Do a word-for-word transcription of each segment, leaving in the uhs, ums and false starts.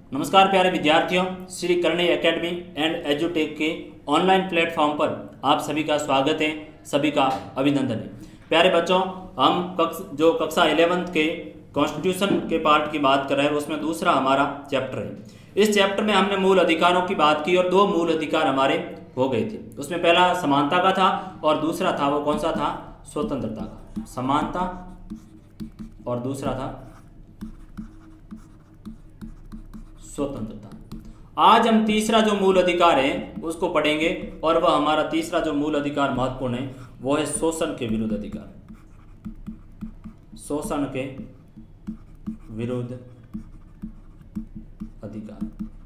नमस्कार प्यारे विद्यार्थियों, श्री करणी एकेडमी एंड एजुटेक के ऑनलाइन प्लेटफॉर्म पर आप सभी का स्वागत है, सभी का अभिनंदन है। प्यारे बच्चों, हम कक्ष जो कक्षा इलेवेंथ के कॉन्स्टिट्यूशन के पार्ट की बात कर रहे हैं, उसमें दूसरा हमारा चैप्टर है। इस चैप्टर में हमने मूल अधिकारों की बात की और दो मूल अधिकार हमारे हो गए थे। उसमें पहला समानता का था और दूसरा था वो कौन सा था? स्वतंत्रता का। समानता और दूसरा था स्वतंत्रता। आज हम तीसरा जो मूल अधिकार है उसको पढ़ेंगे और वह हमारा तीसरा जो मूल अधिकार महत्वपूर्ण है वो है शोषण के विरुद्ध अधिकार। शोषण के विरुद्ध अधिकार।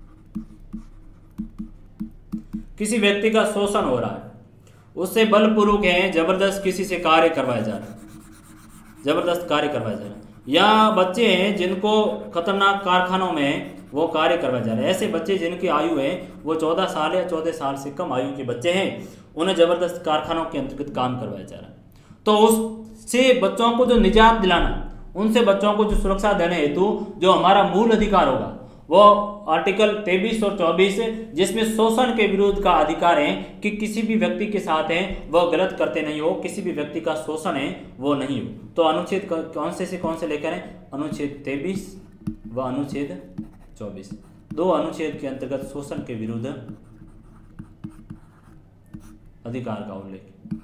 किसी व्यक्ति का शोषण हो रहा है, उससे बलपूर्वक है जबरदस्त किसी से कार्य करवाया जा रहा है, जबरदस्त कार्य करवाया जा रहा है, या बच्चे हैं जिनको खतरनाक कारखानों में वो कार्य करवाए जा रहे हैं। ऐसे बच्चे जिनकी आयु है वो चौदह साल या चौदह साल से कम आयु के बच्चे हैं, उन्हें जबरदस्त कारखानों के अंतर्गत काम करवाया जा रहा है। तो उससे बच्चों को जो निजात दिलाना, उनसे बच्चों को जो सुरक्षा देने हेतु जो हमारा मूल अधिकार होगा वो आर्टिकल तेईस और चौबीस, जिसमें शोषण के विरुद्ध का अधिकार है कि किसी भी व्यक्ति के साथ है वह गलत करते नहीं हो, किसी भी व्यक्ति का शोषण है वो नहीं हो। तो अनुच्छेद कौन से से कौन से लेकर है? अनुच्छेद तेईस व अनुच्छेद चौबीस, दो अनुच्छेद के अंतर्गत शोषण के विरुद्ध अधिकार का उल्लेख।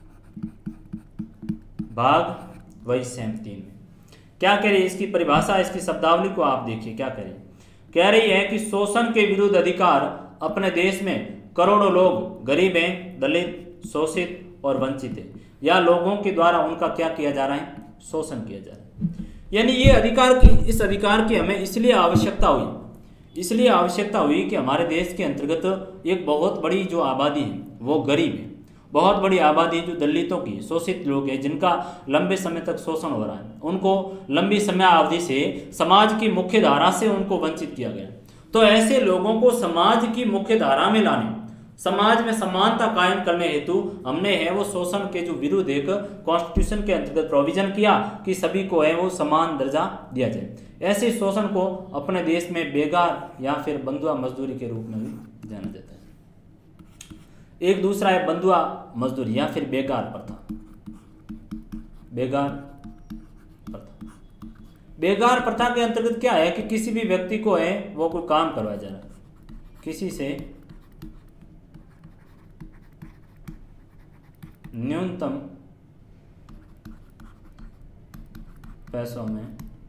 भाग वही सेम तीन में क्या कह रही है? इसकी परिभाषा, इसकी शब्दावली को आप देखिए क्या कह रही है। कह रही है कि शोषण के विरुद्ध अधिकार अपने देश में करोड़ों लोग गरीब हैं, दलित, शोषित और वंचित हैं, या लोगों के द्वारा उनका क्या किया जा रहा है? शोषण किया जा रहा है। यानी ये अधिकार की, इस अधिकार की हमें इसलिए आवश्यकता हुई इसलिए आवश्यकता हुई कि हमारे देश के अंतर्गत एक बहुत बड़ी जो आबादी है वो गरीब है, बहुत बड़ी आबादी जो दलितों की, शोषित लोग हैं, जिनका लंबे समय तक शोषण हो रहा है, उनको लंबी समय अवधि से समाज की मुख्य धारा से उनको वंचित किया गया। तो ऐसे लोगों को समाज की मुख्य धारा में लाने, समाज में समानता कायम करने हेतु हमने है वो शोषण के जो विरुद्ध एक कॉन्स्टिट्यूशन के अंतर्गत प्रोविजन किया कि सभी को है वो समान दर्जा दिया जाए। ऐसे शोषण को अपने देश में बेगार या फिर बंधुआ मजदूरी के रूप में भी जाना जाता है। एक दूसरा है बंधुआ मजदूरी या फिर बेगार प्रथा। बेगार प्रथा बेगार प्रथा के अंतर्गत क्या है कि किसी भी व्यक्ति को है वो कोई काम करवाया जा रहा है, किसी से न्यूनतम पैसों में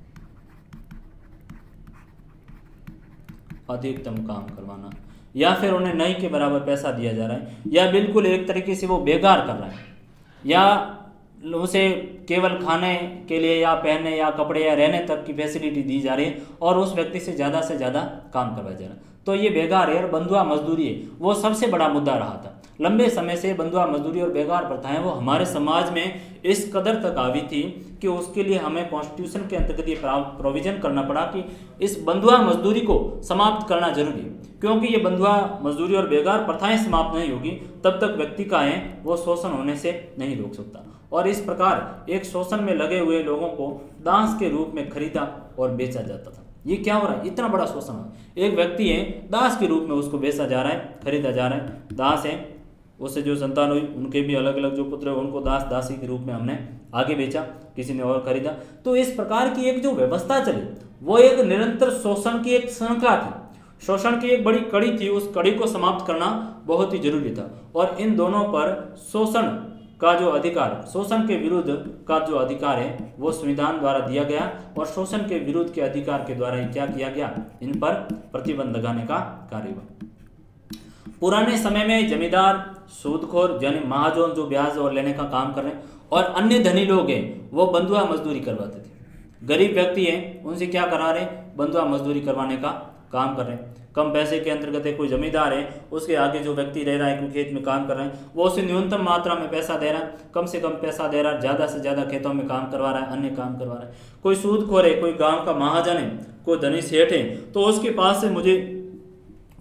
अधिकतम काम करवाना, या फिर उन्हें नहीं के बराबर पैसा दिया जा रहा है, या बिल्कुल एक तरीके से वो बेगार कर रहा है, या उसे केवल खाने के लिए या पहनने या कपड़े या रहने तक की फैसिलिटी दी जा रही है और उस व्यक्ति से ज़्यादा से ज़्यादा काम करवाया जा रहा है। तो ये बेगार है और बंधुआ मजदूरी है, वो सबसे बड़ा मुद्दा रहा था। लंबे समय से बंधुआ मजदूरी और बेगार प्रथाएं वो हमारे समाज में इस कदर तक आवी थी कि उसके लिए हमें कॉन्स्टिट्यूशन के अंतर्गत ये प्रोविजन करना पड़ा कि इस बंधुआ मजदूरी को समाप्त करना जरूरी है, क्योंकि ये बंधुआ मजदूरी और बेगार प्रथाएं समाप्त नहीं होगी तब तक व्यक्ति का है वो शोषण होने से नहीं रोक सकता। और इस प्रकार एक शोषण में लगे हुए लोगों को दास के रूप में खरीदा और बेचा जाता था। ये क्या हो रहा है? इतना बड़ा शोषण है। एक व्यक्ति है, दास के रूप में उसको बेचा जा रहा है, खरीदा जा रहा है। दास है, उससे जो संतान हुई उनके भी अलग अलग जो पुत्र हैं उनको दास दासी के रूप में हमने आगे बेचा, किसी ने और खरीदा। तो इस प्रकार की एक जो व्यवस्था चली वो एक निरंतर शोषण की एक श्रृंखला थी, शोषण की एक बड़ी कड़ी थी। उस कड़ी को समाप्त करना बहुत ही जरूरी था। और इन दोनों पर शोषण का जो अधिकार, शोषण के विरुद्ध का जो अधिकार है वो संविधान द्वारा दिया गया और शोषण के विरुद्ध के अधिकार के द्वारा क्या किया गया? इन पर प्रतिबंध लगाने का कार्य हुआ। पुराने समय में जमींदार, सूदखोर यानी महाजन जो ब्याज और लेने का काम कर रहे हैं, और अन्य धनी लोग हैं वो बंधुआ मजदूरी करवाते थे। गरीब व्यक्ति हैं उनसे क्या करा रहे? बंधुआ मजदूरी करवाने का काम कर रहे हैं। कम पैसे के अंतर्गत है, कोई जमींदार है, उसके आगे जो व्यक्ति रह रहा है, कोई खेत में काम कर रहे हैं, वो उसे न्यूनतम मात्रा में पैसा दे रहा है, कम से कम पैसा दे रहा है, ज़्यादा से ज़्यादा खेतों में काम करवा रहा है, अन्य काम करवा रहा है। कोई सूदखोर है, कोई गाँव का महाजन है, कोई धनी सेठ है, तो उसके पास से मुझे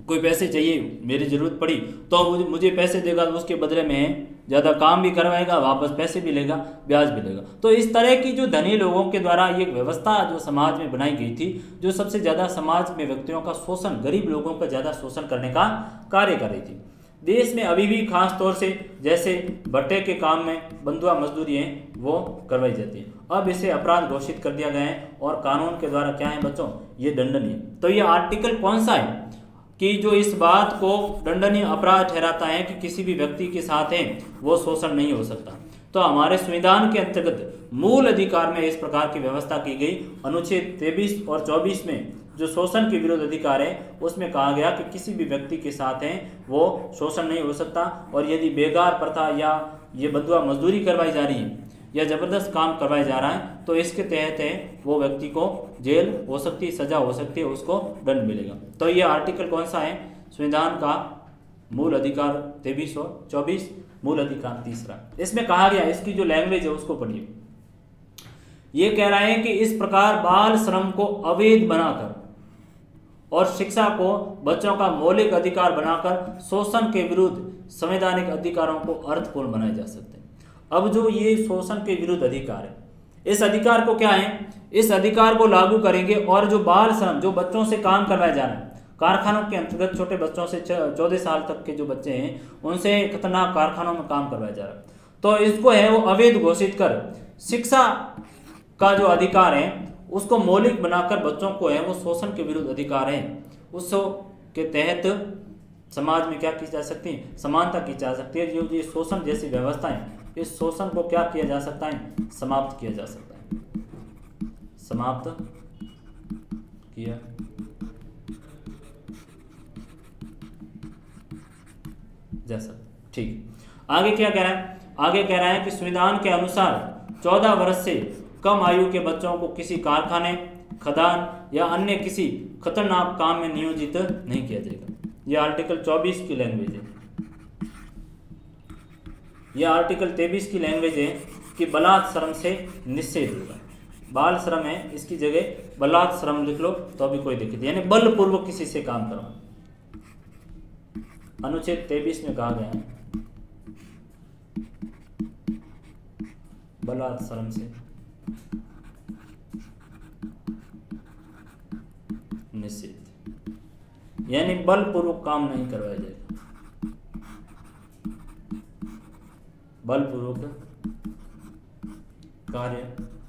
कोई पैसे चाहिए, मेरी ज़रूरत पड़ी तो मुझे मुझे पैसे देगा, तो उसके बदले में ज़्यादा काम भी करवाएगा, वापस पैसे भी लेगा, ब्याज भी लेगा। तो इस तरह की जो धनी लोगों के द्वारा ये व्यवस्था जो समाज में बनाई गई थी, जो सबसे ज़्यादा समाज में व्यक्तियों का शोषण, गरीब लोगों का ज़्यादा शोषण करने का कार्य कर रही थी। देश में अभी भी खास तौर से जैसे भट्टे के काम में बंधुआ मजदूरी है वो करवाई जाती है। अब इसे अपराध घोषित कर दिया गया है और कानून के द्वारा क्या है बच्चों, ये दंडनीय। तो ये आर्टिकल कौन सा है कि जो इस बात को दंडनीय अपराध ठहराता है कि किसी भी व्यक्ति के साथ है वो शोषण नहीं हो सकता। तो हमारे संविधान के अंतर्गत मूल अधिकार में इस प्रकार की व्यवस्था की गई। अनुच्छेद तेईस और चौबीस में जो शोषण के विरुद्ध अधिकार है उसमें कहा गया कि किसी भी व्यक्ति के साथ है वो शोषण नहीं हो सकता, और यदि बेगार प्रथा या ये बंधुआ मजदूरी करवाई जा रही है या जबरदस्त काम करवाया जा रहा है तो इसके तहत है वो व्यक्ति को जेल हो सकती है, सजा हो सकती है, उसको दंड मिलेगा। तो ये आर्टिकल कौन सा है, संविधान का मूल अधिकार तेईस और चौबीस, मूल अधिकार तीसरा। इसमें कहा गया, इसकी जो लैंग्वेज है उसको पढ़िए। ये कह रहा है कि इस प्रकार बाल श्रम को अवैध बनाकर और शिक्षा को बच्चों का मौलिक अधिकार बनाकर शोषण के विरुद्ध संवैधानिक अधिकारों को अर्थपूर्ण बनाए जा सकते हैं। अब जो ये शोषण के विरुद्ध अधिकार है, इस अधिकार को क्या है, इस अधिकार को लागू करेंगे और जो बाल श्रम, जो बच्चों से काम करवाया जा रहा है कारखानों के अंतर्गत, छोटे बच्चों से चौदह साल तक के जो बच्चे हैं उनसे खतरनाक कारखानों में काम करवाया जा रहा है, तो इसको है वो अवैध घोषित कर शिक्षा का जो अधिकार है उसको मौलिक बनाकर बच्चों को है वो शोषण के विरुद्ध अधिकार है, उस के तहत समाज में क्या की जा सकती है, समानता की जा सकती है। जो ये शोषण जैसी व्यवस्थाएं, इस शोषण को क्या किया जा सकता है, समाप्त किया जा सकता है, समाप्त किया जा सकता। ठीक, आगे क्या कह रहा है, आगे कह रहा है कि संविधान के अनुसार चौदह वर्ष से कम आयु के बच्चों को किसी कारखाने, खदान या अन्य किसी खतरनाक काम में नियोजित नहीं किया जाएगा। यह आर्टिकल चौबीस की लैंग्वेज है। यह आर्टिकल तेईस की लैंग्वेज है कि बलात् श्रम से निषेध होगा। बाल श्रम है, इसकी जगह बलात् श्रम लिख लो तो अभी कोई दिक्कत, यानी बलपूर्वक किसी से काम करो। अनुच्छेद तेईस में कहा गया है बलात् श्रम से निषेध, यानी बलपूर्वक काम नहीं करवाया जाएगा, बलपूर्वक कार्य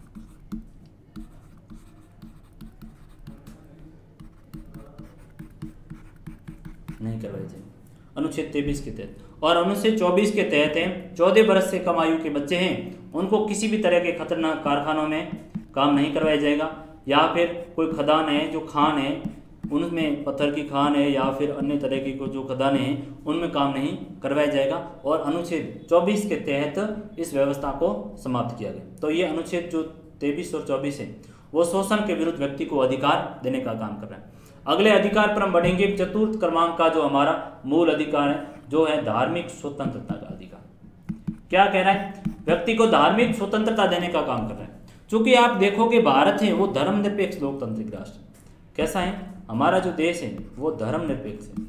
नहीं करवाए जाएंगे अनुच्छेद तेईस के तहत। और अनुच्छेद चौबीस के तहत है चौदह वर्ष से कम आयु के बच्चे हैं उनको किसी भी तरह के खतरनाक कारखानों में काम नहीं करवाया जाएगा, या फिर कोई खदान है, जो खान है उनमें पत्थर की खान है या फिर अन्य तरह की को जो खदानें हैं उनमें काम नहीं करवाया जाएगा। और अनुच्छेद चौबीस के तहत इस व्यवस्था को समाप्त किया गया। तो ये अनुच्छेद जो तेईस और चौबीस है वो शोषण के विरुद्ध व्यक्ति को अधिकार देने का काम कर रहा है। अगले अधिकार पर हम बढ़ेंगे। चतुर्थ क्रमांक का जो हमारा मूल अधिकार है जो है धार्मिक स्वतंत्रता का अधिकार। क्या कह रहा है, व्यक्ति को धार्मिक स्वतंत्रता देने का काम कर रहा है। चूंकि आप देखोगे भारत है वो धर्मनिरपेक्ष लोकतांत्रिक राष्ट्र, कैसा है हमारा जो देश है वो धर्मनिरपेक्ष है।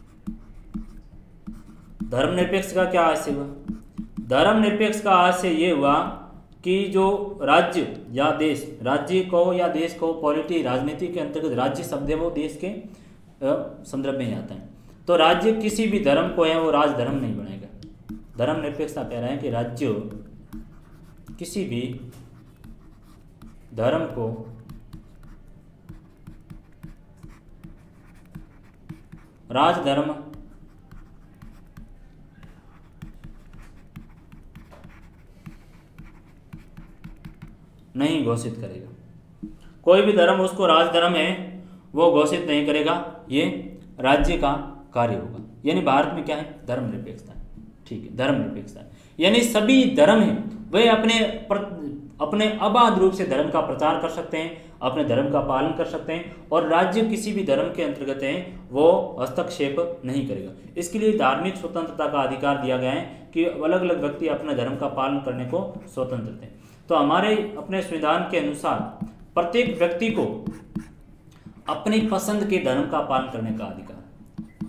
धर्मनिरपेक्ष का क्या आशय हुआ, धर्मनिरपेक्ष का आशय ये हुआ कि जो राज्य या देश, राज्य को या देश को, पॉलिटी राजनीति के अंतर्गत राज्य शब्द है वो देश के संदर्भ में ही आता है। तो राज्य किसी भी धर्म को है वो राजधर्म नहीं बनेगा। धर्मनिरपेक्षता कह रहे हैं कि राज्य किसी भी धर्म को राजधर्म नहीं घोषित करेगा। कोई भी धर्म उसको राजधर्म है वो घोषित नहीं करेगा, ये राज्य का कार्य होगा। यानी भारत में क्या है, धर्मनिरपेक्षता है। ठीक है, धर्मनिरपेक्षता है यानी सभी धर्म हैं वे अपने पर, अपने अबाध रूप से धर्म का प्रचार कर सकते हैं, अपने धर्म का पालन कर सकते हैं, और राज्य किसी भी धर्म के अंतर्गत है वो हस्तक्षेप नहीं करेगा। इसके लिए धार्मिक स्वतंत्रता का अधिकार दिया गया है कि अलग अलग व्यक्ति अपने धर्म का पालन करने को स्वतंत्र थे। तो हमारे अपने संविधान के अनुसार प्रत्येक व्यक्ति को अपनी पसंद के धर्म का पालन करने का अधिकार,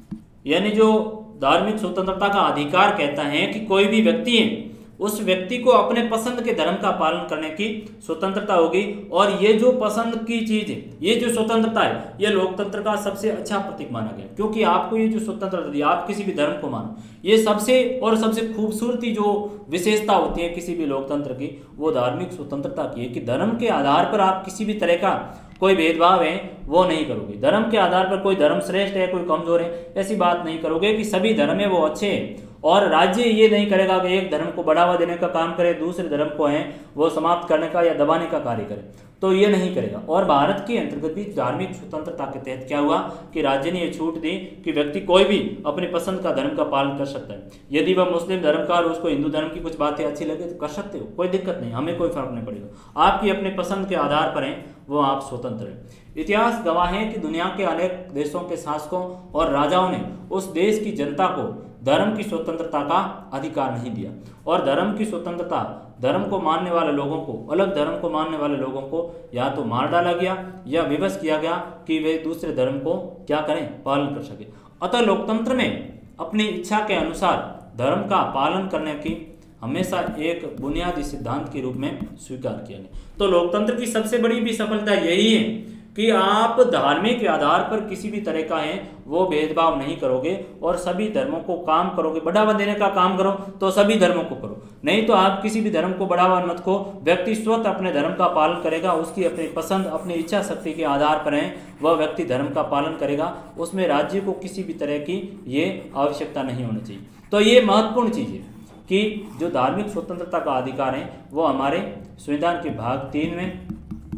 यानी जो धार्मिक स्वतंत्रता का अधिकार कहता है कि कोई भी व्यक्ति है उस व्यक्ति को अपने पसंद के धर्म का पालन करने की स्वतंत्रता होगी। और ये जो पसंद की चीज है, ये जो स्वतंत्रता है, ये लोकतंत्र का सबसे अच्छा प्रतीक माना गया, क्योंकि आपको ये जो स्वतंत्रता दी, आप किसी भी धर्म को मानो, ये सबसे और सबसे खूबसूरती जो विशेषता होती है किसी भी लोकतंत्र की, वो धार्मिक स्वतंत्रता की है कि धर्म के आधार पर आप किसी भी तरह का कोई भेदभाव है वो नहीं करोगे। धर्म के आधार पर कोई धर्म श्रेष्ठ है, कोई कमजोर है, ऐसी बात नहीं करोगे कि सभी धर्म है वो अच्छे हैं। और राज्य ये नहीं करेगा कि एक धर्म को बढ़ावा देने का काम करे, दूसरे धर्म को है वो समाप्त करने का या दबाने का कार्य करे, तो ये नहीं करेगा। और भारत के अंतर्गत भी धार्मिक स्वतंत्रता के तहत क्या हुआ कि राज्य ने ये छूट दी कि व्यक्ति कोई भी अपनी पसंद का धर्म का पालन कर सकता है। यदि वह मुस्लिम धर्म का और उसको हिंदू धर्म की कुछ बातें अच्छी लगे तो कर सकते हो, कोई दिक्कत नहीं, हमें कोई फर्क नहीं पड़ेगा। आपकी अपनी पसंद के आधार पर है वो आप स्वतंत्र हैं। इतिहास गवाह है कि दुनिया के अनेक देशों के शासकों और राजाओं ने उस देश की जनता को धर्म की स्वतंत्रता का अधिकार नहीं दिया। और धर्म की स्वतंत्रता, धर्म को मानने वाले लोगों को, अलग धर्म को मानने वाले लोगों को या तो मार डाला गया या विवश किया गया कि वे दूसरे धर्म को क्या करें, पालन कर सके। अतः लोकतंत्र में अपनी इच्छा के अनुसार धर्म का पालन करने की हमेशा एक बुनियादी सिद्धांत के रूप में स्वीकार किया गया। तो लोकतंत्र की सबसे बड़ी भी सफलता यही है कि आप धार्मिक के आधार पर किसी भी तरह का है वो भेदभाव नहीं करोगे और सभी धर्मों को काम करोगे। बढ़ावा देने का काम करो तो सभी धर्मों को करो, नहीं तो आप किसी भी धर्म को बढ़ावा मत को। व्यक्ति स्वतः अपने धर्म का पालन करेगा, उसकी अपनी पसंद, अपनी इच्छा शक्ति के आधार पर है वह व्यक्ति धर्म का पालन करेगा, उसमें राज्य को किसी भी तरह की ये आवश्यकता नहीं होनी चाहिए। तो ये महत्वपूर्ण चीज़ है कि जो धार्मिक स्वतंत्रता का अधिकार है वो हमारे संविधान के भाग तीन में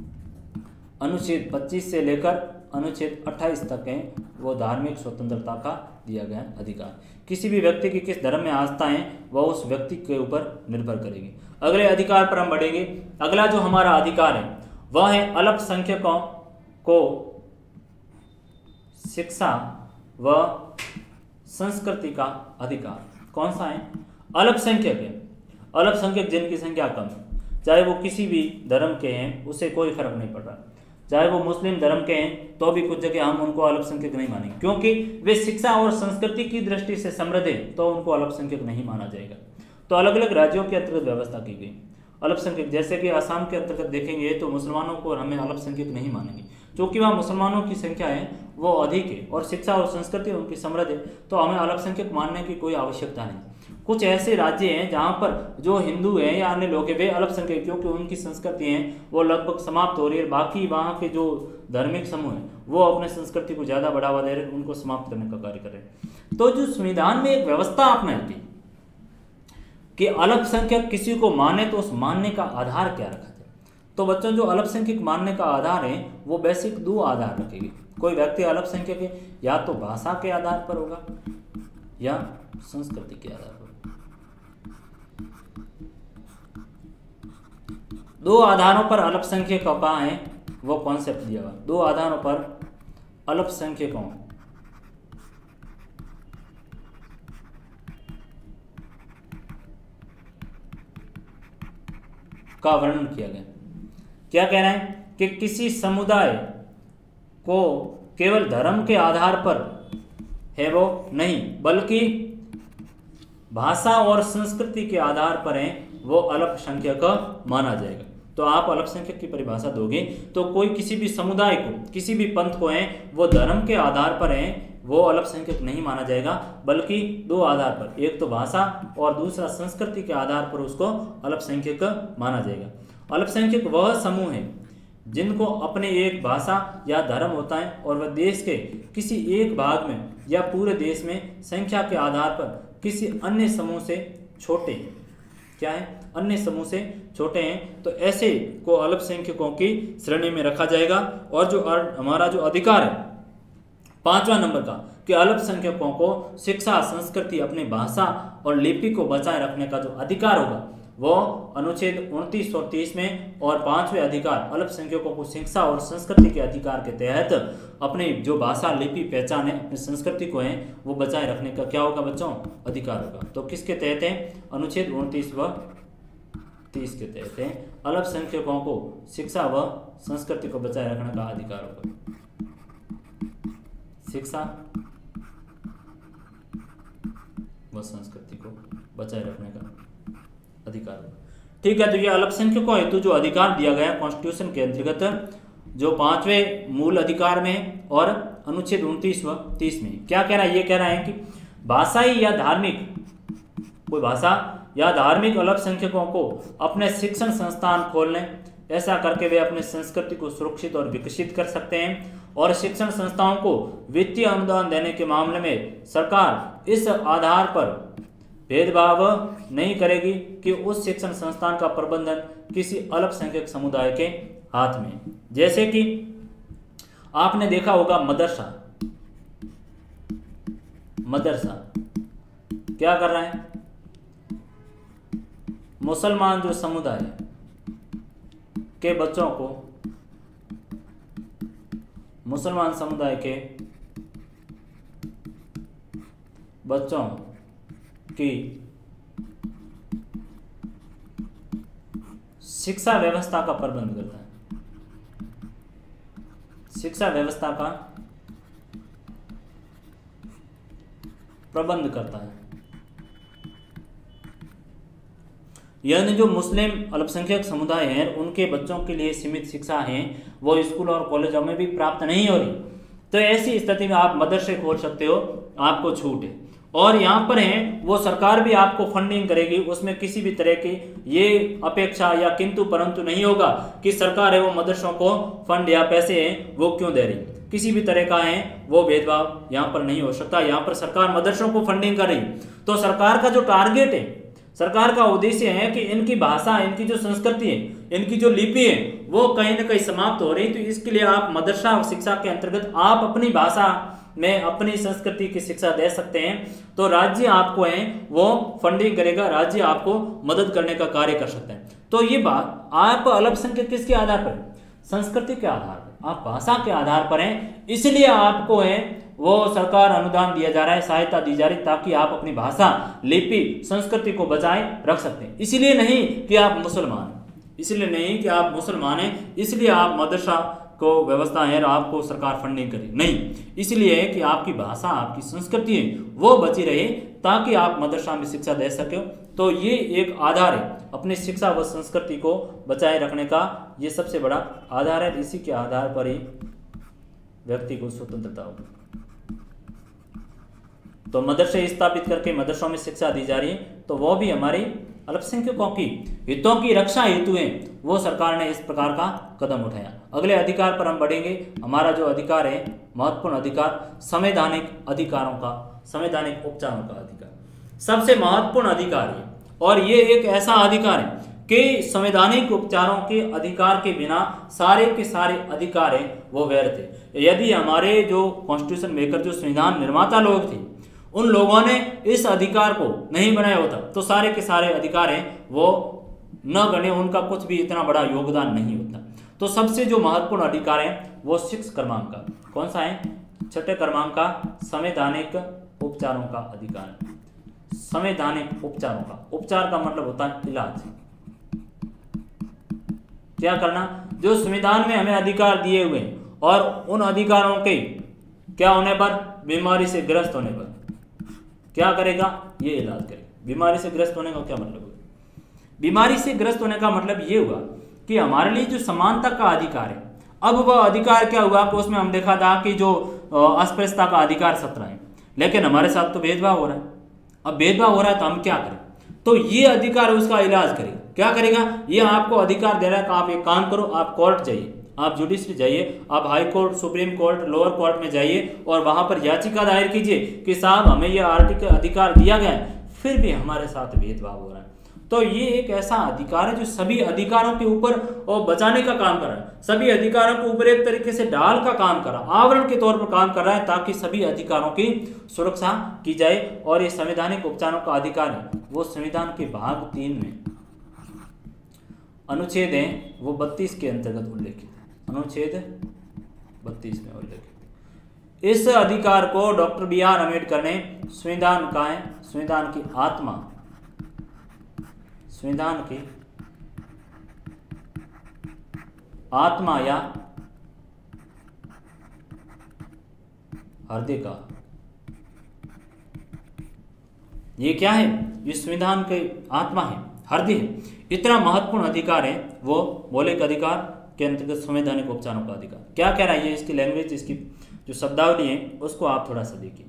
अनुच्छेद पच्चीस से लेकर अनुच्छेद अट्ठाईस तक है, वो धार्मिक स्वतंत्रता का दिया गया अधिकार। किसी भी व्यक्ति की किस धर्म में आस्था है वह उस व्यक्ति के ऊपर निर्भर करेगी। अगले अधिकार पर हम बढ़ेंगे। अगला जो हमारा अधिकार है वह है अल्पसंख्यकों को शिक्षा व संस्कृति का अधिकार। कौन सा है? अल्पसंख्यक है। अल्पसंख्यक जिनकी संख्या कम है, चाहे वो किसी भी धर्म के हैं उसे कोई फर्क नहीं पड़ रहा, चाहे वो मुस्लिम धर्म के हैं तो भी कुछ जगह हम उनको अल्पसंख्यक नहीं मानेंगे, क्योंकि वे शिक्षा और संस्कृति की दृष्टि से समृद्ध है तो उनको अल्पसंख्यक नहीं माना जाएगा। तो अलग अलग राज्यों के अंतर्गत व्यवस्था की गई अल्पसंख्यक। जैसे कि असम के अंतर्गत देखेंगे तो मुसलमानों को हमें अल्पसंख्यक नहीं मानेंगे, क्योंकि वहाँ मुसलमानों की संख्या है वो अधिक है और शिक्षा और संस्कृति उनकी समृद्ध है, तो हमें अल्पसंख्यक मानने की कोई आवश्यकता नहीं। कुछ ऐसे राज्य हैं जहाँ पर जो हिंदू हैं या अन्य लोग हैं वे अल्पसंख्यक, क्योंकि उनकी संस्कृति हैं वो लगभग समाप्त हो रही है। बाकी वहाँ के जो धार्मिक समूह हैं वो अपने संस्कृति को ज़्यादा बढ़ावा दे रहे हैं, उनको समाप्त करने का कार्य कर रहे हैं। तो जो संविधान में एक व्यवस्था अपनाई थी कि अल्पसंख्यक किसी को माने तो उस मानने का आधार क्या रखा जाए, तो बच्चों जो अल्पसंख्यक मानने का आधार है वो बेसिक दो आधार रखेगी। कोई व्यक्ति अल्पसंख्यक है या तो भाषा के आधार पर होगा या संस्कृति के आधार पर। दो आधारों पर अल्पसंख्यकों का है वो कॉन्सेप्ट दिया हुआ। दो आधारों पर अल्पसंख्यकों का वर्णन किया गया। क्या कह रहे हैं कि किसी समुदाय को केवल धर्म के आधार पर है वो नहीं, बल्कि भाषा और संस्कृति के आधार पर है वो अल्पसंख्यक माना जाएगा। तो आप अल्पसंख्यक की परिभाषा दोगे तो कोई किसी भी समुदाय को, किसी भी पंथ को है वो धर्म के आधार पर है वो अल्पसंख्यक नहीं माना जाएगा, बल्कि दो आधार पर, एक तो भाषा और दूसरा संस्कृति के आधार पर उसको अल्पसंख्यक माना जाएगा। अल्पसंख्यक वह समूह है जिनको अपने एक भाषा या धर्म होता है और वह देश के किसी एक भाग में या पूरे देश में संख्या के आधार पर किसी अन्य समूह से छोटे क्या है अन्य समूह से छोटे हैं, तो ऐसे को अल्पसंख्यकों की श्रेणी में रखा जाएगा। और जो हमारा जो अधिकार है पांचवा नंबर का कि अल्पसंख्यकों को शिक्षा, संस्कृति, अपनी भाषा और लिपि को बचाए रखने का जो अधिकार होगा वो अनुच्छेद उनतीस और तीस में। और पांचवें अधिकार अल्पसंख्यकों को शिक्षा और संस्कृति के अधिकार के तहत अपनी जो भाषा, लिपि, पहचान है, अपनी संस्कृति को है वो बचाए रखने का क्या होगा बच्चों? अधिकार होगा। तो किसके तहत है? अनुच्छेद उनतीस व तीस के तहत है अल्पसंख्यकों को शिक्षा व संस्कृति को बचाए रखने का अधिकार होगा। शिक्षा व संस्कृति को बचाए रखने का अधिकार होगा। ठीक है, तो ये अल्पसंख्यकों हेतु जो अधिकार दिया गया कॉन्स्टिट्यूशन के अंतर्गत जो पांचवें मूल अधिकार में और अनुच्छेद उनतीस व तीस में क्या कह रहा है, ये कह रहा है कि भाषाई या धार्मिक कोई भाषा या धार्मिक अल्पसंख्यकों को अपने शिक्षण संस्थान खोलने, ऐसा करके वे अपनी संस्कृति को सुरक्षित और विकसित कर सकते हैं। और शिक्षण संस्थाओं को वित्तीय अनुदान देने के मामले में सरकार इस आधार पर भेदभाव नहीं करेगी कि उस शिक्षण संस्थान का प्रबंधन किसी अल्पसंख्यक समुदाय के हाथ में। जैसे कि आपने देखा होगा मदरसा, मदरसा क्या कर रहा है, मुसलमान जो समुदाय के बच्चों को, मुसलमान समुदाय के बच्चों की शिक्षा व्यवस्था का प्रबंध करता है, शिक्षा व्यवस्था का प्रबंध करता है। यानी जो मुस्लिम अल्पसंख्यक समुदाय हैं उनके बच्चों के लिए सीमित शिक्षा है वो स्कूल और कॉलेजों में भी प्राप्त नहीं हो रही, तो ऐसी स्थिति में आप मदरसे खोल सकते हो, आपको छूट है। और यहाँ पर है वो सरकार भी आपको फंडिंग करेगी, उसमें किसी भी तरह की ये अपेक्षा या किंतु परंतु नहीं होगा कि सरकार है वो मदरसों को फंड या पैसे हैं वो क्यों दे रही, किसी भी तरह का है वो भेदभाव यहाँ पर नहीं हो सकता। यहाँ पर सरकार मदरसों को फंडिंग कर रही, तो सरकार का जो टारगेट है, सरकार का उद्देश्य है कि इनकी भाषा, इनकी जो संस्कृति है, इनकी जो लिपि है वो कहीं ना कहीं समाप्त हो रही। तो इसके लिए आप मदरसा शिक्षा के अंतर्गत आप अपनी भाषा में अपनी संस्कृति की शिक्षा दे सकते हैं, तो राज्य आपको है वो फंडिंग करेगा, राज्य आपको मदद करने का कार्य कर सकते हैं। तो ये बात आप अल्पसंख्यक किसके आधार पर, संस्कृति के आधार पर, आप भाषा के आधार पर हैं, इसलिए आपको है वो सरकार अनुदान दिया जा रहा है, सहायता दी जा रही, ताकि आप अपनी भाषा, लिपि, संस्कृति को बचाए रख सकते हैं। इसलिए नहीं कि आप मुसलमान, इसलिए नहीं कि आप मुसलमान हैं इसलिए आप मदरसा को व्यवस्था है आपको सरकार फंडिंग करे, नहीं, इसलिए है कि आपकी भाषा, आपकी संस्कृति है वो बची रहे ताकि आप मदरसा में शिक्षा दे सके। तो ये एक आधार है अपनी शिक्षा व संस्कृति को बचाए रखने का, ये सबसे बड़ा आधार है। इसी के आधार पर ही व्यक्ति को स्वतंत्रता होगी। तो मदरसे स्थापित करके मदरसों में शिक्षा दी जा रही है, तो वो भी हमारी अल्पसंख्यकों की हितों की रक्षा हेतु है, वो सरकार ने इस प्रकार का कदम उठाया। अगले अधिकार पर हम बढ़ेंगे। हमारा जो अधिकार है महत्वपूर्ण अधिकार, संवैधानिक अधिकारों का, संवैधानिक उपचारों का अधिकार सबसे महत्वपूर्ण अधिकार है, और ये एक ऐसा अधिकार है कि संवैधानिक उपचारों के अधिकार के बिना सारे के सारे अधिकार हैं वो व्यर्थ है। यदि हमारे जो कॉन्स्टिट्यूशन मेकर, जो संविधान निर्माता लोग थे, उन लोगों ने इस अधिकार को नहीं बनाया होता तो सारे के सारे अधिकार हैं वो न गणे, उनका कुछ भी इतना बड़ा योगदान नहीं होता। तो सबसे जो महत्वपूर्ण अधिकार है वो सिक्स क्रमांक का, कौन सा है, छठे क्रमांक का संवैधानिक उपचारों का अधिकार। संवैधानिक उपचारों का, उपचार का मतलब होता है इलाज, क्या करना, जो संविधान में हमें अधिकार दिए हुए और उन अधिकारों के क्या होने पर, बीमारी से ग्रस्त होने पर क्या करेगा, ये इलाज करेगा। बीमारी से ग्रस्त होने का क्या मतलब हुआ, बीमारी से ग्रस्त होने का मतलब ये हुआ कि हमारे लिए जो समानता का अधिकार है, अब वह अधिकार क्या हुआ कि उसमें हम देखा था कि जो अस्पृश्यता का अधिकार सत्रह है, लेकिन हमारे साथ तो भेदभाव हो रहा है। अब भेदभाव हो रहा है तो हम क्या करें, तो ये अधिकार उसका इलाज करेगा। क्या करेगा, ये आपको अधिकार दे रहा है कि आप एक काम करो, आप कोर्ट जाइए, आप जुडिशरी जाइए, आप high court, supreme court, lower court में जाइए और वहां पर याचिका दायर कीजिए कि साहब हमें यह आर्टिकल अधिकार दिया गया है, फिर भी हमारे साथ भेदभाव हो रहा है। तो ये एक ऐसा अधिकार है जो सभी अधिकारों के ऊपर और बचाने का काम कर रहा है, सभी अधिकारों के ऊपर एक तरीके से डाल का काम कर रहा है, आवरण के तौर पर काम कर रहा है, ताकि सभी अधिकारों की सुरक्षा की जाए। और ये संवैधानिक उपचारों का अधिकार है वो संविधान के भाग तीन में अनुच्छेद है वो बत्तीस के अंतर्गत उल्लेखित, अनुच्छेद बत्तीस में उल्लेखित। इस अधिकार को डॉक्टर बी आर अम्बेडकर ने संविधान का है, संविधान की आत्मा, संविधान की आत्मा या हृदय का ये क्या है? ये संविधान के आत्मा है, हृदय है। इतना महत्वपूर्ण अधिकार है वो मौलिक अधिकार के अंतर्गत संवैधानिक उपचारों का अधिकार। क्या कह रहा है ये? इसकी लैंग्वेज, इसकी जो शब्दावली है उसको आप थोड़ा सा देखिए।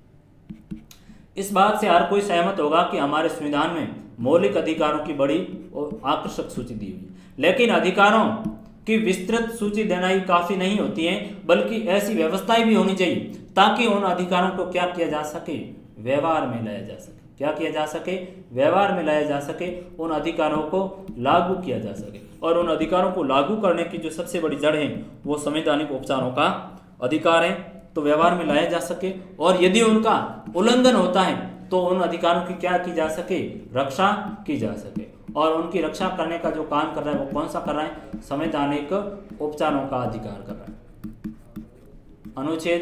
इस बात से हर कोई सहमत होगा कि हमारे संविधान में मौलिक अधिकारों की बड़ी और आकर्षक सूची दी हुई है, लेकिन अधिकारों की विस्तृत सूची देना ही काफी नहीं होती है, बल्कि ऐसी व्यवस्थाएं भी होनी चाहिए ताकि उन अधिकारों को क्या किया जा सके? व्यवहार में लाया जा सके। क्या किया जा सके? व्यवहार में लाया जा सके, उन अधिकारों को लागू किया जा सके। और उन अधिकारों को लागू करने की जो सबसे बड़ी जड़ है वो संवैधानिक उपचारों का अधिकार है, तो व्यवहार में लाया जा सके। और यदि उनका उल्लंघन होता है तो उन अधिकारों की क्या की जा सके? रक्षा की जा सके। और उनकी रक्षा करने का जो काम कर रहा है वो कौन सा कर रहा है? संवैधानिक उपचारों का अधिकार कर रहा है। अनुच्छेद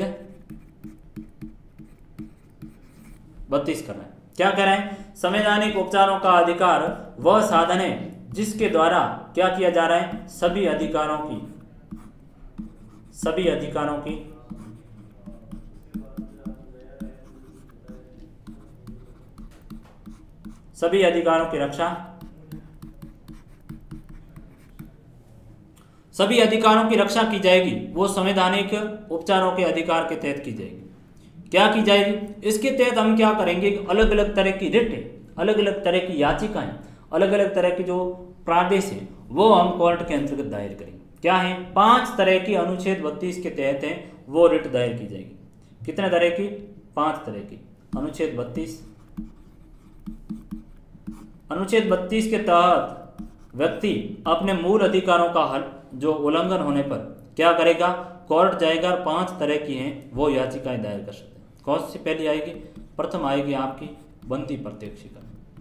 बत्तीस कर रहा है। क्या कह रहा है? संवैधानिक उपचारों का अधिकार वह साधन है जिसके द्वारा क्या किया जा रहा है? सभी अधिकारों की सभी अधिकारों की सभी अधिकारों की रक्षा सभी अधिकारों की रक्षा की जाएगी। वो संवैधानिक उपचारों के अधिकार के तहत की जाएगी। क्या की जाएगी? इसके तहत हम क्या करेंगे? अलग अलग तरह की रिट है, अलग अलग तरह की याचिकाएं, अलग अलग तरह के जो प्रादेश है वो हम कोर्ट के अंतर्गत दायर करेंगे। क्या है? पांच तरह की अनुच्छेद बत्तीस के तहत है वो रिट दायर की जाएगी। कितने तरह की? पांच तरह की। अनुच्छेद बत्तीस अनुच्छेद बत्तीस के तहत व्यक्ति अपने मूल अधिकारों का हल जो उल्लंघन होने पर क्या करेगा? कोर्ट जाएगा। पांच तरह की हैं वो याचिकाएं दायर कर सकते हैं। कौन सी पहली आएगी? प्रथम आएगी आपकी बंदी प्रत्यक्षीकरण।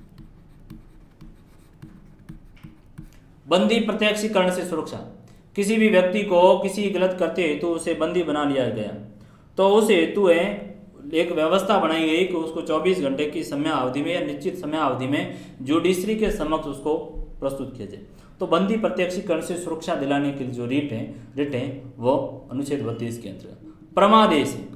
बंदी प्रत्यक्षीकरण से सुरक्षा। किसी भी व्यक्ति को किसी गलत करते हेतु तो उसे बंदी बना लिया गया, तो उस हेतु है एक व्यवस्था बनाई गई कि उसको चौबीस घंटे की समय अवधि में या निश्चित समय अवधि में जुडिशरी के समक्ष उसको प्रस्तुत किया जाए। तो बंदी प्रत्यक्षीकरण से सुरक्षा दिलाने के लिए जो रिट है रिट है वो अनुच्छेद बत्तीस के अंतर्गत। परमादेश है।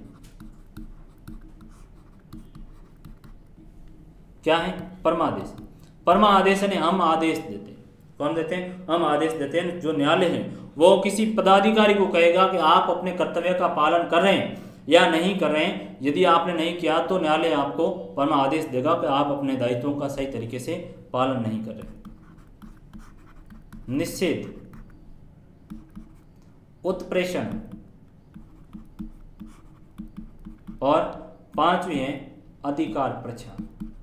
क्या है? परमादेश। परमादेश यानी हम आदेश देते हैं। कौन देते हैं? हम आदेश देते हैं। जो न्यायालय है वो किसी पदाधिकारी को कहेगा कि आप अपने कर्तव्य का पालन कर रहे हैं या नहीं कर रहे हैं। यदि आपने नहीं किया तो न्यायालय आपको परमा आदेश देगा कि आप अपने दायित्वों का सही तरीके से पालन नहीं कर रहे। निषेध, उत्प्रेषण और पांचवी है अधिकार प्रचार।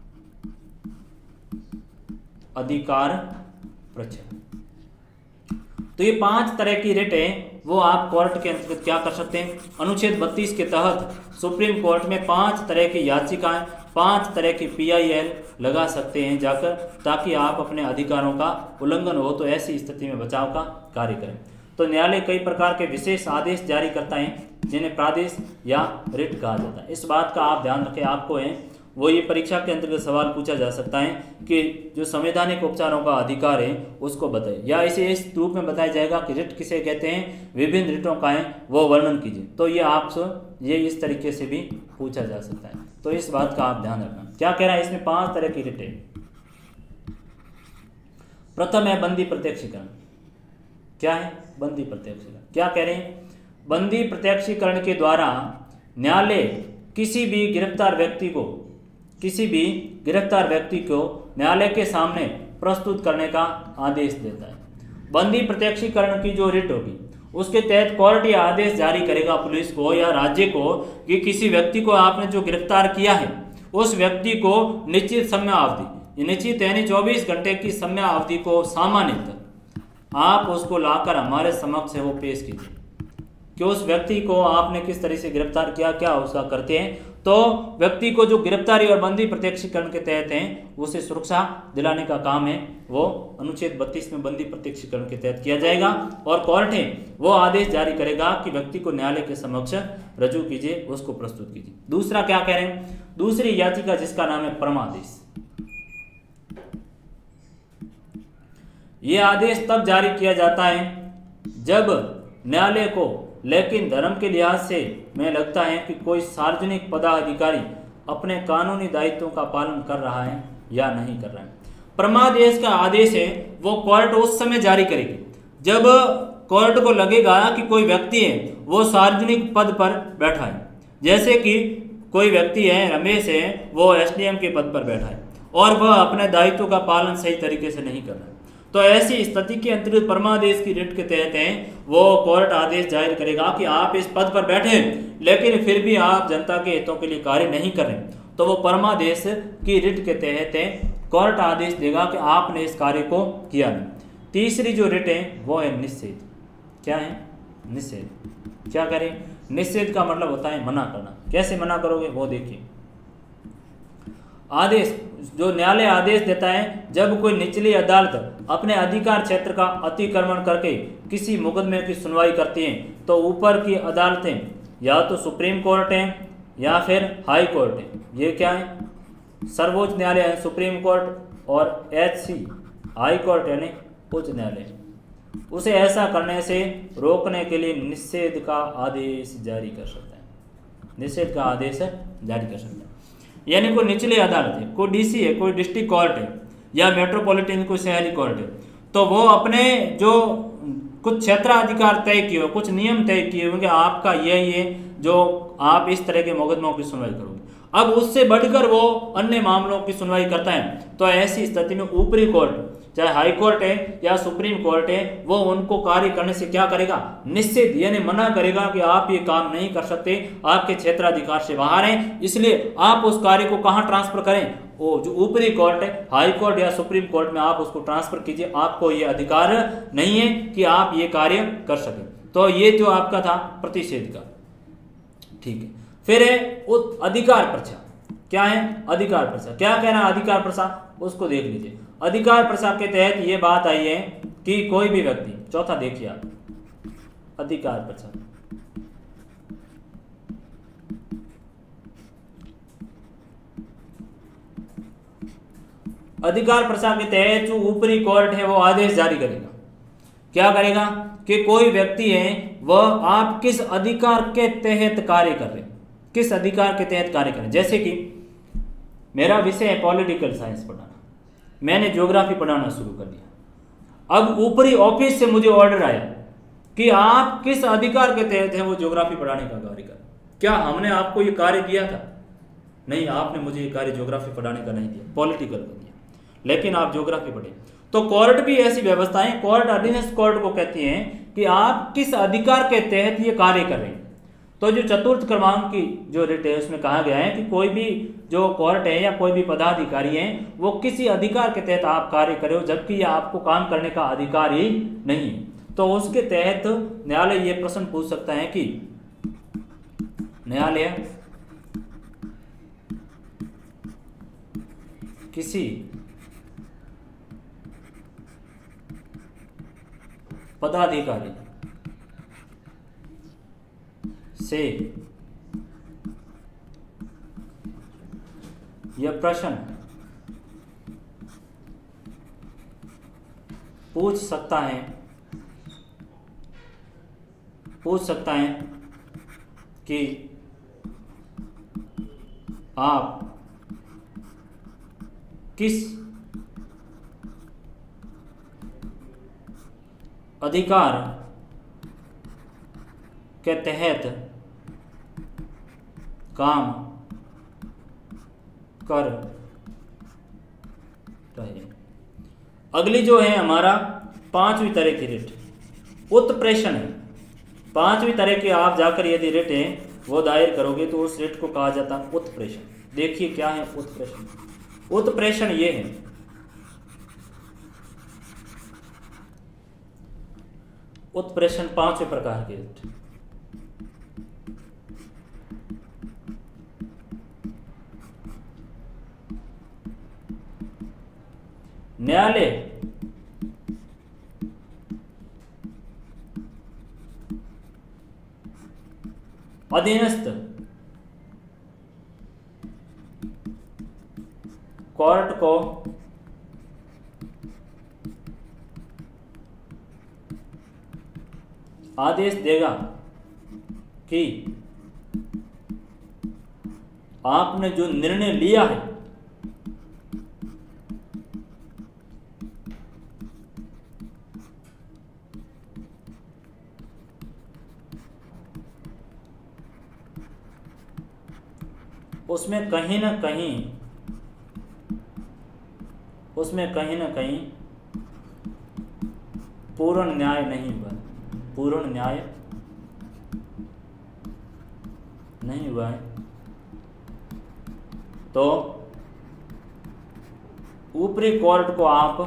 अधिकार प्रचार। तो ये पांच तरह की रिट है वो आप कोर्ट के अंतर्गत क्या कर सकते हैं? अनुच्छेद बत्तीस के तहत सुप्रीम कोर्ट में पांच तरह की याचिकाएं, पांच तरह की पीआईएल लगा सकते हैं जाकर, ताकि आप अपने अधिकारों का उल्लंघन हो तो ऐसी स्थिति में बचाव का कार्य करें। तो न्यायालय कई प्रकार के विशेष आदेश जारी करता है जिन्हें प्रादेश या रिट कहा जाता है। इस बात का आप ध्यान रखें। आपको है वो ये परीक्षा के अंतर्गत सवाल पूछा जा सकता है कि जो संवैधानिक उपचारों का अधिकार है उसको बताइए, या इसे इस रूप में बताया जाएगा कि रिट किसे कहते हैं, विभिन्न रिटों का है वो वर्णन कीजिए। तो ये आपसे ये इस तरीके से भी पूछा जा सकता है। तो इस बात का आप ध्यान रखना। क्या कह रहा है? इसमें पांच तरह की रिट है। प्रथम है बंदी प्रत्यक्षीकरण। क्या है? बंदी प्रत्यक्षीकरण। क्या कह रहे हैं? बंदी प्रत्यक्षीकरण के द्वारा न्यायालय किसी भी गिरफ्तार व्यक्ति को किसी भी गिरफ्तार व्यक्ति को न्यायालय के सामने प्रस्तुत करने का आदेश देता है। बंदी प्रत्यक्षीकरण की जो रिट होगी उसके तहत कोर्ट यह आदेश जारी करेगा पुलिस को या राज्य को कि किसी व्यक्ति को आपने जो गिरफ्तार किया है उस व्यक्ति को निश्चित समय अवधि, निश्चित यानी चौबीस घंटे की समय अवधि को सामान्यतः आप उसको लाकर हमारे समक्ष है वो पेश कीजिए कि उस व्यक्ति को आपने किस तरह से गिरफ्तार किया, क्या उसका करते हैं। तो व्यक्ति को जो गिरफ्तारी और बंदी प्रत्यक्षीकरण के तहत हैं उसे सुरक्षा दिलाने का काम है वो अनुच्छेद बत्तीस में बंदी प्रत्यक्षीकरण के तहत किया जाएगा। और कोर्ट है वो आदेश जारी करेगा कि व्यक्ति को न्यायालय के समक्ष रजू कीजिए, उसको प्रस्तुत कीजिए। दूसरा क्या कह रहे हैं? दूसरी याचिका जिसका नाम है परमादेश। यह आदेश तब जारी किया जाता है जब न्यायालय को लेकिन धर्म के लिहाज से मैं लगता है कि कोई सार्वजनिक पदाधिकारी अपने कानूनी दायित्वों का पालन कर रहा है या नहीं कर रहा है। परमादेश का आदेश है वो कोर्ट उस समय जारी करेगी जब कोर्ट को लगेगा कि कोई व्यक्ति है वो सार्वजनिक पद पर बैठा है। जैसे कि कोई व्यक्ति है, रमेश है, वो एसडीएम के पद पर बैठा है और वह अपने दायित्व का पालन सही तरीके से नहीं कर रहा है, तो ऐसी स्थिति के अंतर्गत परमादेश की रिट के तहत है वो कोर्ट आदेश जारी करेगा कि आप इस पद पर बैठे हैं लेकिन फिर भी आप जनता के हितों के लिए कार्य नहीं कर रहे, तो वो परमादेश की रिट के तहत है कोर्ट आदेश देगा कि आपने इस कार्य को किया नहीं। तीसरी जो रिट है वो है निषेध। क्या है? निषेध। क्या करें? निषेध का मतलब होता है मना करना। कैसे मना करोगे वो देखिए। आदेश, जो न्यायालय आदेश देता है जब कोई निचली अदालत अपने अधिकार क्षेत्र का अतिक्रमण करके किसी मुकदमे की सुनवाई करती है तो ऊपर की अदालतें या तो सुप्रीम कोर्ट है या फिर हाई कोर्ट है। ये क्या है? सर्वोच्च न्यायालय है सुप्रीम कोर्ट और एच सी हाई कोर्ट यानी उच्च न्यायालय। उसे ऐसा करने से रोकने के लिए निषेध का आदेश जारी कर सकता है। निषेध का आदेश जारी कर सकता है। यानी कोई निचली अदालत है, कोई डीसी है, कोई डिस्ट्रिक्ट कोर्ट है या मेट्रोपॉलिटन कोई शहरी कोर्ट है, तो वो अपने जो कुछ क्षेत्राधिकार तय किए हो, कुछ नियम तय किए होंगे आपका ये ये जो आप इस तरह के मुकदमों की सुनवाई करोगे। अब उससे बढ़कर वो अन्य मामलों की सुनवाई करता है तो ऐसी स्थिति में ऊपरी कोर्ट चाहे हाई कोर्ट है या सुप्रीम कोर्ट है वो उनको कार्य करने से क्या करेगा? निषेध यानी मना करेगा कि आप ये काम नहीं कर सकते, आपके क्षेत्राधिकार से बाहर हैं, इसलिए आप उस कार्य को कहाँ ट्रांसफर करें? वो जो ऊपरी कोर्ट है, हाई कोर्ट या सुप्रीम कोर्ट में आप उसको ट्रांसफर कीजिए। आपको ये अधिकार नहीं है कि आप ये कार्य कर सकें। तो ये जो आपका था प्रतिषेध का, ठीक है। फिर है अधिकार प्रसार। क्या है? अधिकार प्रसार। क्या कहना है अधिकार प्रसार? उसको देख लीजिए। अधिकार प्रसार के तहत ये बात आई है कि कोई भी व्यक्ति, चौथा देखिए आप, अधिकार प्रसार अधिकार प्रसार के तहत जो ऊपरी कोर्ट है वो आदेश जारी करेगा। क्या करेगा? कि कोई व्यक्ति है वह आप किस अधिकार के तहत कार्य कर रहे हैं, किस अधिकार के तहत कार्य करें। जैसे कि मेरा विषय है पॉलिटिकल साइंस पढ़ाना, मैंने ज्योग्राफी पढ़ाना शुरू कर दिया। अब ऊपरी ऑफिस से मुझे ऑर्डर आया कि आप किस अधिकार के तहत है वो ज्योग्राफी पढ़ाने का कार्य करें। क्या हमने आपको ये कार्य दिया था? नहीं, आपने मुझे ये कार्य ज्योग्राफी पढ़ाने का नहीं दिया, पॉलिटिकल का दिया, लेकिन आप ज्योग्राफी पढ़े। तो कोर्ट भी ऐसी व्यवस्थाएं, कोर्ट ऑर्डिनेंस कोर्ट को कहती हैं कि आप किस अधिकार के तहत ये कार्य कर रहे हैं। तो जो चतुर्थ क्रमांक की जो रिट है उसमें कहा गया है कि कोई भी जो कोर्ट है या कोई भी पदाधिकारी है वो किसी अधिकार के तहत आप कार्य करें जबकि ये आपको काम करने का अधिकार ही नहीं है। तो उसके तहत न्यायालय ये प्रश्न पूछ सकता है कि न्यायालय किसी पदाधिकारी से यह प्रश्न पूछ सकता है पूछ सकता है कि आप किस अधिकार के तहत काम कर रहे। अगली जो है हमारा पांचवी तरह की रिट उत्प्रेषण है। पांचवी तरह की आप जाकर यदि रिट है वो दायर करोगे तो उस रिट को कहा जाता है उत्प्रेषण। देखिए क्या है उत्प्रेषण। उत्प्रेषण ये है उत्प्रेषण पांचवें प्रकार की रिट। न्यायालय अधीनस्थ कोर्ट को आदेश देगा कि आपने जो निर्णय लिया है उसमें कहीं ना कहीं उसमें कहीं ना कहीं पूर्ण न्याय नहीं हुआ, पूर्ण न्याय नहीं हुआ है, तो ऊपरी कोर्ट को आप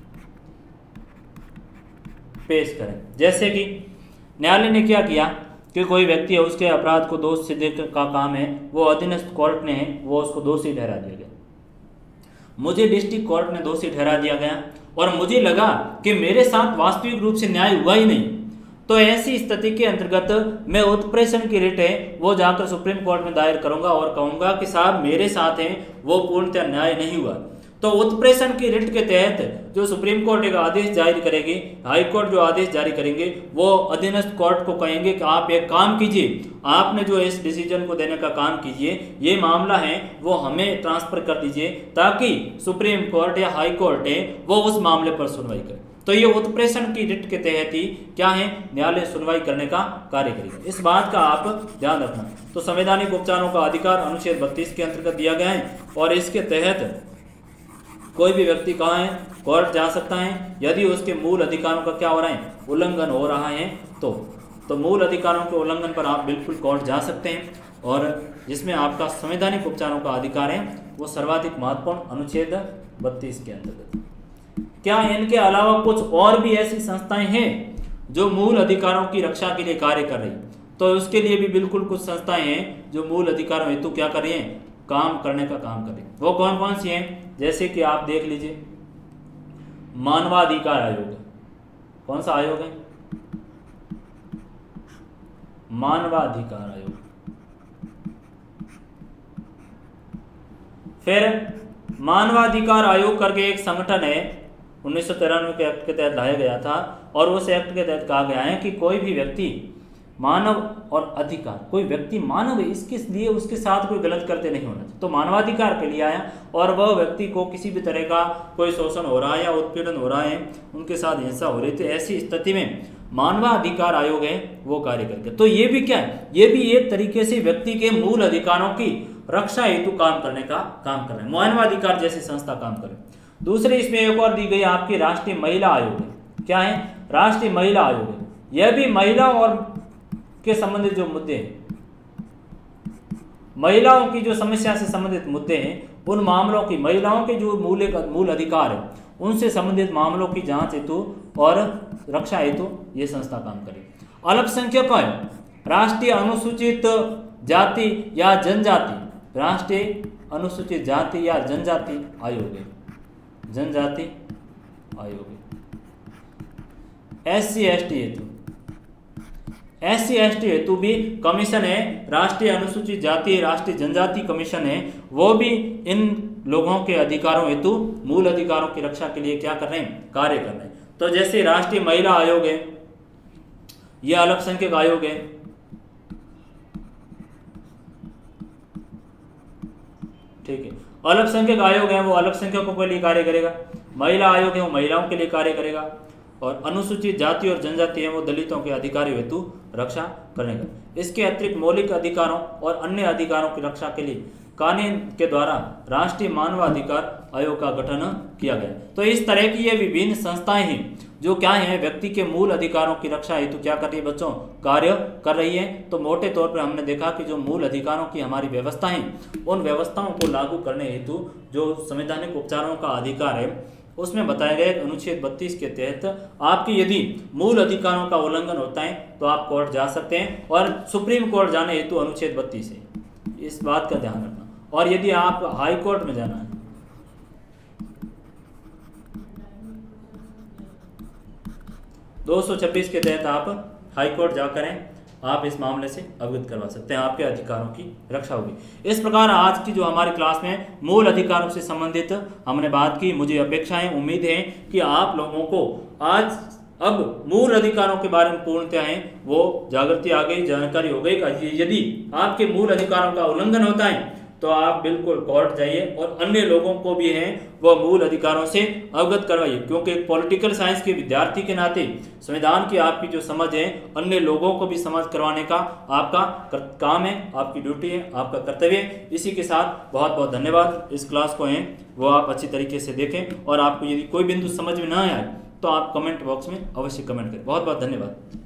पेश करें। जैसे कि न्यायालय ने क्या किया कि कोई व्यक्ति है, उसके अपराध को दोष सिद्ध का काम है, वो अधीनस्थ कोर्ट ने वो उसको दोषी ठहरा दिया गया, मुझे डिस्ट्रिक्ट कोर्ट ने दोषी ठहरा दिया गया और मुझे लगा कि मेरे साथ वास्तविक रूप से न्याय हुआ ही नहीं, तो ऐसी स्थिति के अंतर्गत मैं उत्प्रेषण की रिट है वो जाकर सुप्रीम कोर्ट में दायर करूंगा और कहूंगा कि साहब मेरे साथ हैं वो पूर्णतः न्याय नहीं हुआ। तो उत्प्रेषण की रिट के तहत जो सुप्रीम कोर्ट एक आदेश जारी करेगी, हाई कोर्ट जो आदेश जारी करेंगे, वो अधीनस्थ कोर्ट को कहेंगे कि आप एक काम कीजिए, आपने जो इस डिसीजन को देने का काम कीजिए, ये मामला है वो हमें ट्रांसफर कर दीजिए ताकि सुप्रीम कोर्ट या हाई कोर्ट है वो उस मामले पर सुनवाई करे। तो ये उत्प्रेषण की रिट के तहत ही क्या है, न्यायालय सुनवाई करने का कार्य करेगा। इस बात का आप ध्यान रखना। तो संवैधानिक उपचारों का अधिकार अनुच्छेद बत्तीस के अंतर्गत दिया गया है और इसके तहत कोई भी व्यक्ति कहाँ है, कोर्ट जा सकता है यदि उसके मूल अधिकारों का क्या हो रहा है, उल्लंघन हो रहा है। तो तो मूल अधिकारों के उल्लंघन पर आप बिल्कुल कोर्ट जा सकते हैं और जिसमें आपका संवैधानिक उपचारों का अधिकार है वो सर्वाधिक महत्वपूर्ण अनुच्छेद बत्तीस के अंतर्गत। क्या इनके अलावा कुछ और भी ऐसी संस्थाएं हैं जो मूल अधिकारों की रक्षा के लिए कार्य कर रही, तो उसके लिए भी बिल्कुल कुछ संस्थाएं हैं जो मूल अधिकारों हेतु क्या कर रही हैं, काम करने का काम कर रही हैं। वो कौन कौन सी हैं, जैसे कि आप देख लीजिए मानवाधिकार आयोग, कौन सा आयोग है, मानवाधिकार आयोग। फिर मानवाधिकार आयोग करके एक संगठन है, उन्नीस सौ तिरानवे के एक्ट के तहत लाया गया था और उस एक्ट के तहत कहा गया है कि कोई भी व्यक्ति मानव और अधिकार, कोई व्यक्ति मानव है इसके लिए उसके साथ कोई गलत करते नहीं होना चाहिए, तो मानवाधिकार के लिए आया और वह व्यक्ति को किसी भी तरह का कोई शोषण हो रहा है या उत्पीड़न हो रहा है, उनके साथ हिंसा हो रही थी, ऐसी स्थिति में मानवाधिकार आयोग है वो कार्य करके। तो ये भी क्या है, ये भी एक तरीके से व्यक्ति के मूल अधिकारों की रक्षा हेतु काम करने का काम कर रहे हैं, मानवाधिकार जैसी संस्था काम कर रहे हैं। दूसरी इसमें एक और दी गई आपकी राष्ट्रीय महिला आयोग है, क्या है, राष्ट्रीय महिला आयोग है, यह भी महिला और के संबंधित जो मुद्दे हैं, महिलाओं की जो समस्या से संबंधित मुद्दे हैं, उन मामलों की, महिलाओं के जो मूल मूल अधिकार है उनसे संबंधित मामलों की जांच हेतु और रक्षा हेतु ये संस्था काम करे। अल्पसंख्यक है, राष्ट्रीय अनुसूचित जाति या जनजाति, राष्ट्रीय अनुसूचित जाति या जनजाति आयोग है, जनजाति आयोग है। एस सी एस टी हेतु, एस सी एस टी हेतु भी कमीशन है, राष्ट्रीय अनुसूचित जाति राष्ट्रीय जनजाति कमीशन है, वो भी इन लोगों के अधिकारों हेतु मूल अधिकारों की रक्षा के लिए क्या कर रहे हैं, कार्य कर रहे हैं। तो जैसे राष्ट्रीय महिला आयोग है, यह अल्पसंख्यक आयोग है, ठीक है, अल्पसंख्यक आयोग है वो अल्पसंख्यकों के लिए कार्य करेगा, महिला आयोग है वो महिलाओं के लिए कार्य करेगा और अनुसूचित जाति और जनजाति है वो दलितों के अधिकारों हेतु रक्षा करेगा। इसके अतिरिक्त मौलिक अधिकारों और अन्य अधिकारों की रक्षा के लिए कानून के द्वारा राष्ट्रीय मानवाधिकार आयोग का गठन किया गया। तो इस तरह की ये विभिन्न संस्थाएं हैं जो क्या है, व्यक्ति के मूल अधिकारों की रक्षा हेतु क्या कर रही है बच्चों, कार्य कर रही है। तो मोटे तौर पर हमने देखा कि जो मूल अधिकारों की हमारी व्यवस्था है, उन व्यवस्थाओं को लागू करने हेतु जो संवैधानिक उपचारों का अधिकार है उसमें बताया गया अनुच्छेद बत्तीस के तहत आपके यदि मूल अधिकारों का उल्लंघन होता है तो आप कोर्ट जा सकते हैं और सुप्रीम कोर्ट जाने हेतु अनुच्छेद बत्तीस है, इस बात का ध्यान रखना। और यदि आप हाई कोर्ट में जाना है दो सौ छब्बीस के तहत आप हाई कोर्ट जाकर आप इस मामले से अवगत करवा सकते हैं, आपके अधिकारों की रक्षा होगी। इस प्रकार आज की जो हमारी क्लास में मूल अधिकारों से संबंधित हमने बात की, मुझे अपेक्षा है, उम्मीद है कि आप लोगों को आज अब मूल अधिकारों के बारे में पूर्णतः है वो जागृति आ गई, जानकारी हो गई। यदि आपके मूल अधिकारों का उल्लंघन होता है तो आप बिल्कुल कोर्ट जाइए और अन्य लोगों को भी हैं वह मूल अधिकारों से अवगत करवाइए, क्योंकि एक पॉलिटिकल साइंस के विद्यार्थी के नाते संविधान की आपकी जो समझ है अन्य लोगों को भी समझ करवाने का आपका काम है, आपकी ड्यूटी है, आपका कर्तव्य है। इसी के साथ बहुत बहुत धन्यवाद। इस क्लास को हैं वो आप अच्छी तरीके से देखें और आपको यदि कोई बिंदु समझ में ना आए तो आप कमेंट बॉक्स में अवश्य कमेंट करें। बहुत बहुत धन्यवाद।